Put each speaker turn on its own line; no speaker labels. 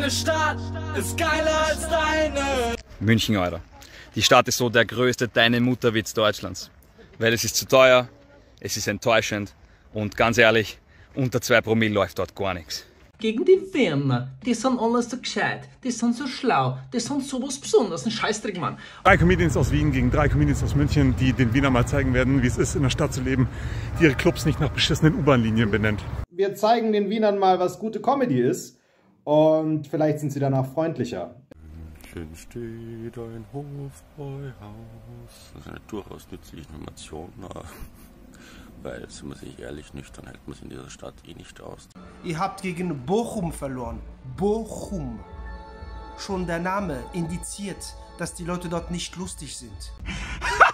Meine Stadt ist geiler als deine.
München, Alter. Die Stadt ist so der größte Deine Mutterwitz Deutschlands. Weil es ist zu teuer, es ist enttäuschend und ganz ehrlich, unter 2 Promille läuft dort gar nichts.
Gegen die Wiener, die sind alles so gescheit, die sind so schlau, die sind sowas Besonderes, ein Scheißdreck, Mann.
3 Comedians aus Wien gegen 3 Comedians aus München, die den Wiener mal zeigen werden, wie es ist, in der Stadt zu leben, die ihre Clubs nicht nach beschissenen U-Bahn-Linien benennt.
Wir zeigen den Wienern mal, was gute Comedy ist und vielleicht sind sie danach freundlicher.
Schön steht ein Hofbräuhaus. Das ist eine durchaus nützliche Information, weil, sind wir sich ehrlich, nüchtern hält man es in dieser Stadt eh nicht aus.
Ihr habt gegen Bochum verloren. Bochum. Schon der Name indiziert, dass die Leute dort nicht lustig sind.